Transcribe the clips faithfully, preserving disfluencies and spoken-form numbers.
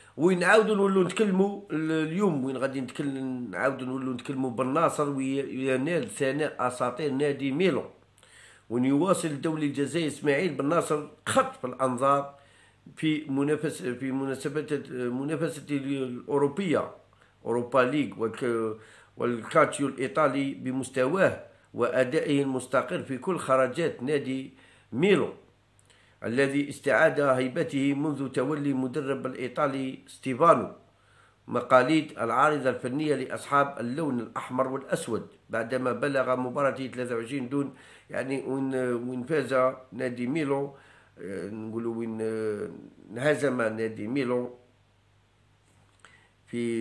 وين نعاودو نولو نتكلمو اليوم، وين غادي نتكلم نعاودو نولو نتكلمو بالناصر وينال ثناء اساطير نادي ميلون. وين يواصل الدولي الجزائري اسماعيل بن ناصر خطف الانظار في منافسه في مناسبه منافسه الاوروبيه اوروبا ليج والكاتشيو الايطالي بمستواه وادائه المستقر في كل خرجات نادي ميلون الذي استعاد هيبته منذ تولي المدرب الإيطالي ستيفانو مقاليد العارضة الفنية لأصحاب اللون الأحمر والأسود بعدما بلغ مباراته ثلاثة وعشرين دون يعني وين وين فاز نادي ميلون، نقولوا وين انهزم نادي ميلون في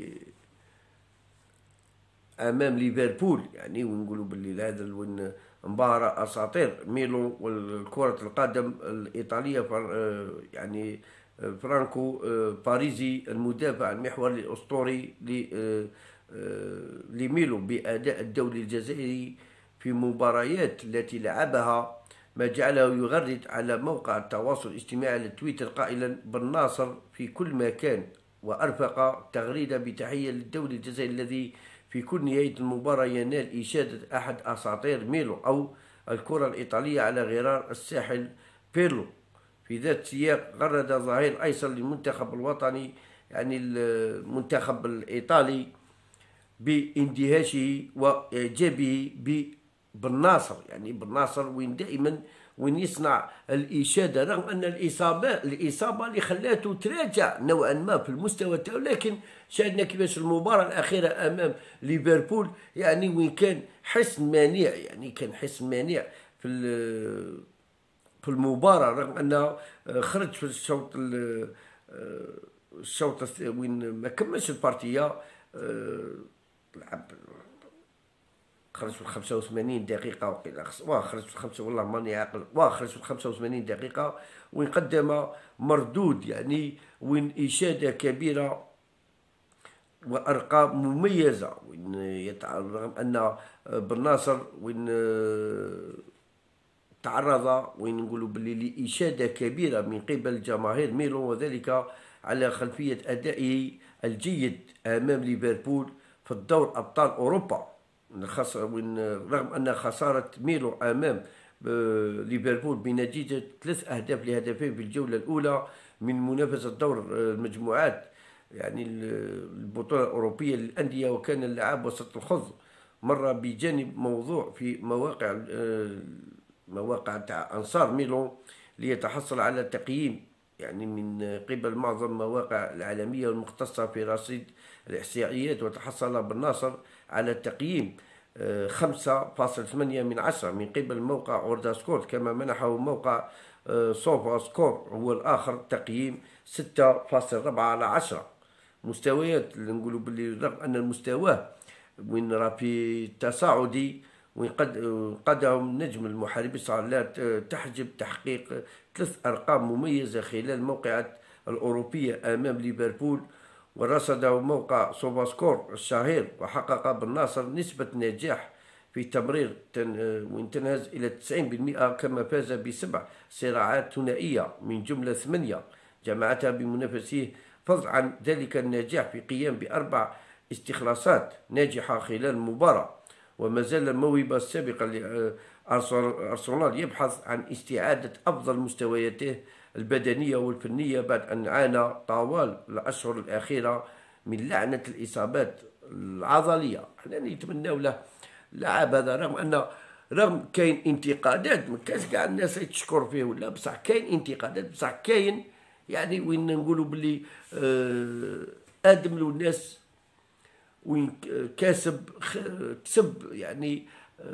امام ليفربول. يعني ونقولوا باللي هذا وين مباراة اساطير ميلون والكرة القدم الايطالية، يعني فرانكو باريزي المدافع المحوري الاسطوري لميلون باداء الدولي الجزائري في مباريات التي لعبها، ما جعله يغرد على موقع التواصل الاجتماعي لتويتر قائلا بالناصر في كل مكان، وارفق تغريده بتحيه للدولي الجزائري الذي في كل نهاية المباراة ينال إشادة أحد أساطير ميلو أو الكرة الإيطالية على غرار الساحل بيرلو. في ذات السياق غرد ظهير أيسر للمنتخب الوطني يعني المنتخب الإيطالي باندهاشه وإعجابه بالناصر، يعني بالناصر وين دائما وين يصنع الإشادة رغم أن الإصابة الإصابة اللي خلاته تراجع نوعا ما في المستوى تاعو، لكن شاهدنا كيفاش المباراة الأخيرة أمام ليفربول يعني وين كان حسن مانع، يعني كان حسن مانع في في المباراة رغم أنه خرج في الشوط الشوط وين ما كملش البارتية، لعب خرج في خمسة وثمانين دقيقة وقيل واه خرج في خمسة والله ماني عاقل واه خرج في خمسة وثمانين دقيقة وين قدم مردود يعني وين إشادة كبيرة وأرقام مميزة، وين رغم أن بالناصر وين تعرض وين نقولوا باللي لإشادة كبيرة من قبل جماهير ميلون، وذلك على خلفية أدائه الجيد أمام ليفربول في الدور أبطال أوروبا، رغم أن خسارة ميلو أمام ليفربول بنتيجة ثلاث أهداف لهدفين في الجولة الأولى من منافسة دور المجموعات يعني البطولة الأوروبية للأندية، وكان اللعاب وسط الخض مر بجانب موضوع في مواقع مواقع تاع أنصار ميلون ليتحصل على تقييم يعني من قبل معظم المواقع العالمية المختصة في رصيد الإحصائيات، وتحصل بالناصر على تقييم خمسة فاصلة ثمانية من عشرة من قبل موقع أوردا سكور، كما منحه موقع سوفا سكور هو الآخر تقييم ستة فاصلة أربعة على عشرة. مستويات اللي نقولوا باللي رغم أن المستوى وين راه في تصاعدي، وين قد قدهم نجم المحارب لا تحجب تحقيق ثلاث أرقام مميزة خلال الموقعات الأوروبية أمام ليفربول، ورصده موقع سوفا سكور الشهير، وحقق بالناصر نسبة نجاح في تمرير وين تنهز إلى تسعين بالمئة، كما فاز بسبع صراعات ثنائية من جملة ثمانية جمعتها بمنافسيه، فضلا عن ذلك النجاح في قيام بأربع استخلاصات ناجحة خلال المباراة. وما زال الموهبة السابقة لأرسنال يبحث عن استعادة أفضل مستوياته البدنية والفنية بعد أن عانى طوال الأشهر الأخيرة من لعنة الإصابات العضلية. احنا نتمناو له لاعب هذا، رغم أن رغم كاين انتقادات ما كاش كاع الناس تشكر فيه ولا، بصح كاين انتقادات، بصح كاين يعني وين نقولوا بلي آه آدم له الناس وين كاسب كسب يعني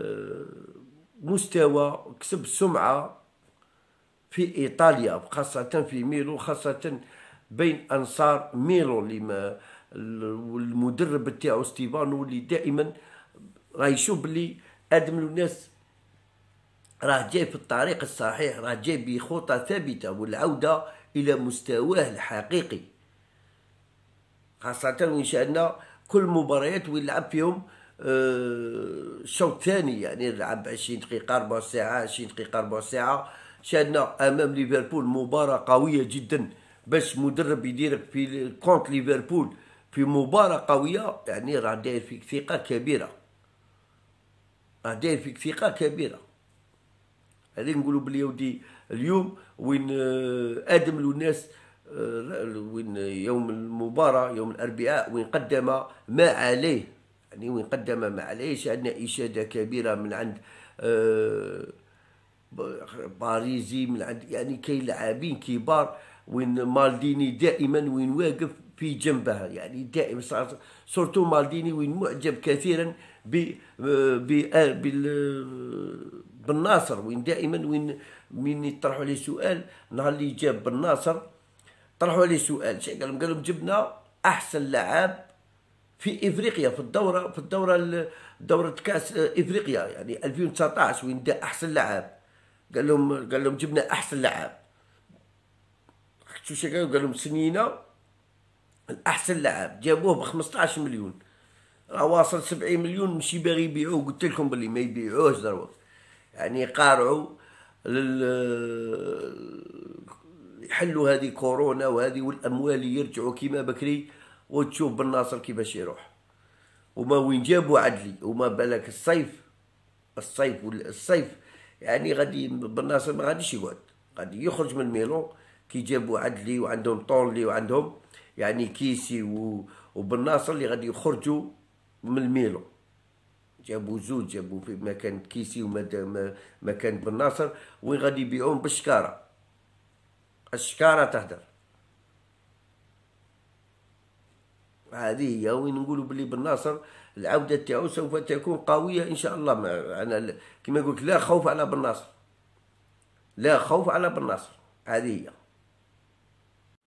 مستوى كسب سمعة في إيطاليا، خاصة في ميلو، خاصة بين أنصار ميلو لما والمدرب تاعو ستيفانو اللي دائما راه يشوف بلي آدم الناس راه جاي في الطريق الصحيح، راه جاي بخطى ثابتة والعودة إلى مستواه الحقيقي، خاصة وين شاهدنا كل مباريات وين لعب فيهم الشوط الثاني، يعني لعب عشرين دقيقة ربع ساعة عشرين دقيقة ربع ساعة. شاهدنا أمام ليفربول مباراة قوية جدا باش مدرب يديرك في كونت ليفربول في مباراة قوية، يعني راه داير فيك ثقة كبيرة، راه داير فيك ثقة كبيرة. هذه نقولوا بلي ودي اليوم وين آه، ادم الناس، وين يوم المباراة يوم الأربعاء وين قدم ما عليه، يعني وين قدم ما عليه. عندنا إشادة كبيرة من عند آه، باريزي، من عند يعني كاين لاعبين كبار، وين مالديني دائما وين واقف في جنبها، يعني دائما سورتو مالديني وين معجب كثيرا ب ب بالناصر، وين دائما وين من يطرحوا عليه سؤال نهار اللي جاب بالناصر طرحوا عليه سؤال، شي قال لهم قال لهم جبنا احسن لاعب في افريقيا في الدوره في الدوره دوره كاس افريقيا يعني ألفين وتسعطاش وين دا احسن لاعب. قال لهم قال لهم جبنا احسن لاعب. شو شي قالوا؟ قال لهم سنينا الاحسن لاعب جابوه ب خمسطاش مليون، راه واصل سبعين مليون ماشي باغي يبيعوه. قلت لكم باللي ما يبيعوهش دروك، يعني قارعوا لل يحلوا هذه كورونا وهذه والاموال يرجعوا كيما بكري، وتشوف بالناصر كيفاش يروح. وما وين جابوا عدلي، وما بالك الصيف الصيف والصيف يعني غادي بالناصر ما غاديش يقعد، غادي يخرج من ميلون كي جابوا عدلي وعندهم طونلي وعندهم يعني كيسي وبالناصر اللي غادي يخرجوا من ميلون. جابوا زوج، جابوا في مكان كيسي ومكان بالناصر وين غادي يبيعوهم بالشكاره، الشكاره تهدر. هذه هي وين نقولوا بلي بالناصر العوده تاعو سوف تكون قويه ان شاء الله. انا كما قلت لا خوف على بالناصر، لا خوف على بالناصر، هذه هي.